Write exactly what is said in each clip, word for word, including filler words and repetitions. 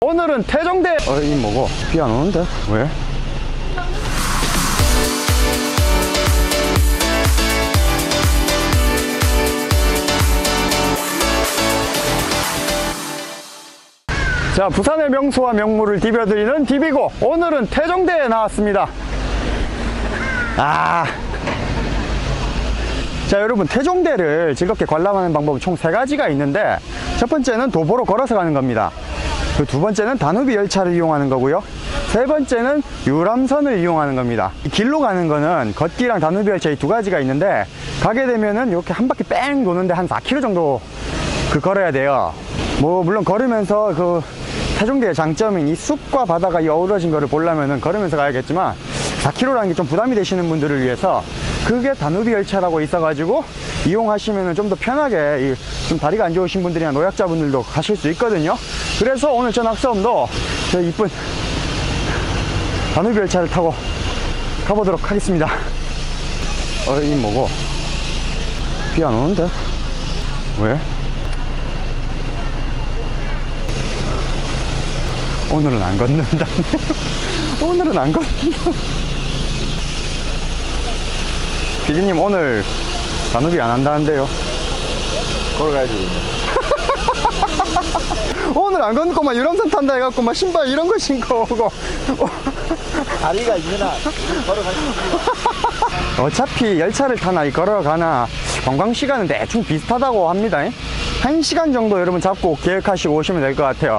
오늘은 태종대. 어, 이 뭐고? 비 안 오는데? 왜? 자, 부산의 명소와 명물을 디벼드리는 디비고, 오늘은 태종대에 나왔습니다. 아, 자, 여러분, 태종대를 즐겁게 관람하는 방법은 총 세 가지가 있는데, 첫 번째는 도보로 걸어서 가는 겁니다. 그 두 번째는 다누비 열차를 이용하는 거고요. 세 번째는 유람선을 이용하는 겁니다. 이 길로 가는 거는 걷기랑 다누비 열차 이 두 가지가 있는데, 가게 되면은 이렇게 한 바퀴 뺑 도는데 한 사 킬로미터 정도 그 걸어야 돼요. 뭐 물론 걸으면서 그 태종대의 장점인 이 숲과 바다가 이 어우러진 거를 보려면은 걸으면서 가야겠지만, 사 킬로미터라는 게 좀 부담이 되시는 분들을 위해서 그게 다누비 열차라고 있어가지고 이용하시면은 좀 더 편하게, 좀 다리가 안 좋으신 분들이나 노약자분들도 가실 수 있거든요. 그래서 오늘 전 학사음도 저 이쁜 다누비 열차를 타고 가보도록 하겠습니다. 어, 이 뭐고? 비 안 오는데? 왜? 오늘은 안 걷는다. 오늘은 안 걷는다. 피디님, 오늘 다누비 안 한다는데요? 걸어가야지. 오늘 안 걷고 막 유람선 탄다 해갖고 막 신발 이런 거 신고 오고. 다리가 있으나 걸어갈 수 있어. 어차피 열차를 타나 이 걸어가나 관광시간은 대충 비슷하다고 합니다. 한 시간 정도 여러분 잡고 계획하시고 오시면 될 것 같아요.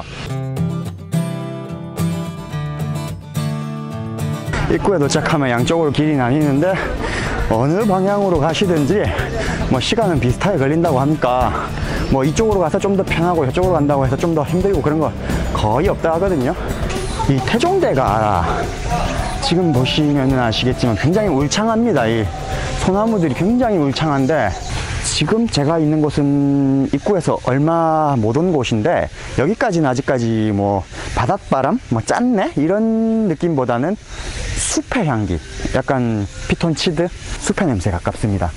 입구에 도착하면 양쪽으로 길이 나뉘는데, 어느 방향으로 가시든지 뭐 시간은 비슷하게 걸린다고 하니까, 뭐 이쪽으로 가서 좀 더 편하고 저쪽으로 간다고 해서 좀 더 힘들고 그런 거 거의 없다 하거든요. 이 태종대가 지금 보시면은 아시겠지만 굉장히 울창합니다. 이 소나무들이 굉장히 울창한데, 지금 제가 있는 곳은 입구에서 얼마 못 온 곳인데, 여기까지는 아직까지 뭐 바닷바람, 뭐 짠내 이런 느낌보다는 숲의 향기, 약간 피톤치드 숲의 냄새 가깝습니다.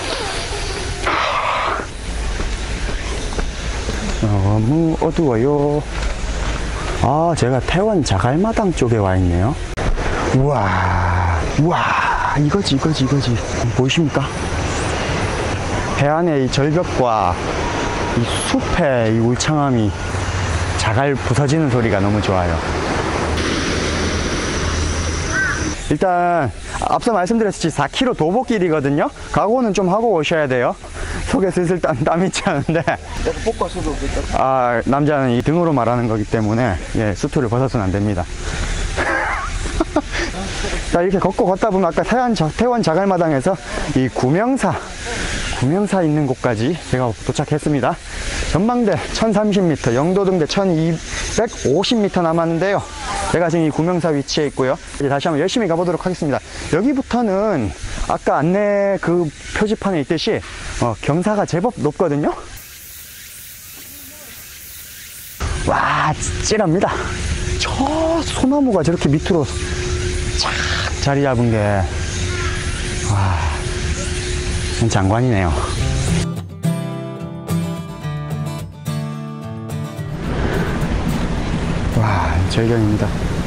너무 어두워요. 아, 제가 태원 자갈마당 쪽에 와 있네요. 우와, 우와, 이거지 이거지 이거지. 보이십니까? 해안의 이 절벽과 이 숲의 이 울창함이, 자갈 부서지는 소리가 너무 좋아요. 일단 앞서 말씀드렸듯이 사 킬로미터 도보길이거든요. 각오는 좀 하고 오셔야 돼요. 속에 슬슬 땀, 땀이 차는데, 복과 수도 아, 남자는 이 등으로 말하는 거기 때문에, 예, 수트를 벗어서는 안 됩니다. 자, 이렇게 걷고 걷다 보면 아까 태원, 태원 자갈마당에서 이 구명사 구명사 있는 곳까지 제가 도착했습니다. 전망대 천삼십 미터, 영도등대 천이백오십 미터 남았는데요. 제가 지금 이 구명사 위치에 있고요. 이제 다시 한번 열심히 가보도록 하겠습니다. 여기부터는 아까 안내 그 표지판에 있듯이 어, 경사가 제법 높거든요. 와, 찔합니다. 저 소나무가 저렇게 밑으로 착 자리 잡은 게, 와, 장관이네요. 와, 절경입니다.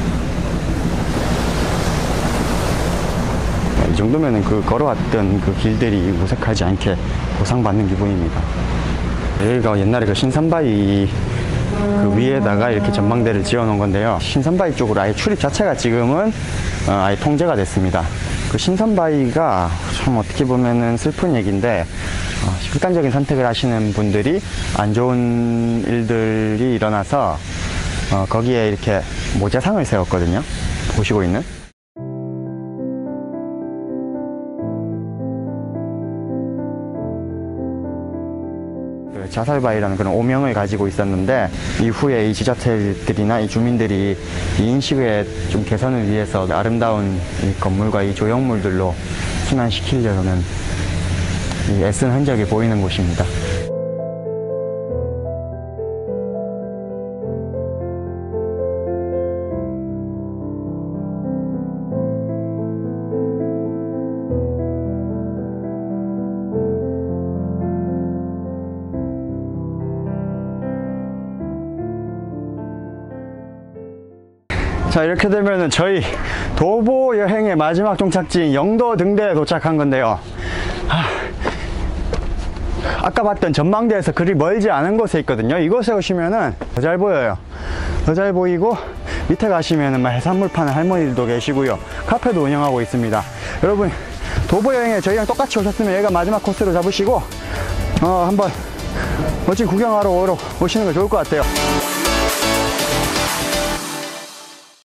이 정도면은 그 걸어왔던 그 길들이 무색하지 않게 보상받는 기분입니다. 여기가 옛날에 그 신산바위 그 위에다가 이렇게 전망대를 지어 놓은 건데요. 신산바위 쪽으로 아예 출입 자체가 지금은 어, 아예 통제가 됐습니다. 그 신산바위가 참 어떻게 보면은 슬픈 얘기인데, 어, 극단적인 선택을 하시는 분들이 안 좋은 일들이 일어나서 어, 거기에 이렇게 모자상을 세웠거든요. 보시고 있는. 자살바위라는 그런 오명을 가지고 있었는데, 이후에 이 지자체들이나 이 주민들이 이 인식의 좀 개선을 위해서 아름다운 이 건물과 이 조형물들로 순환시키려는 이 애쓴 흔적이 보이는 곳입니다. 자, 이렇게 되면은 저희 도보 여행의 마지막 종착지인 영도 등대에 도착한 건데요. 하, 아까 봤던 전망대에서 그리 멀지 않은 곳에 있거든요. 이곳에 오시면은 더 잘 보여요. 더 잘 보이고 밑에 가시면은 막 해산물 파는 할머니들도 계시고요. 카페도 운영하고 있습니다. 여러분 도보 여행에 저희랑 똑같이 오셨으면 여기가 마지막 코스로 잡으시고 어 한번 멋진 구경하러 오러 오시는 거 좋을 것 같아요.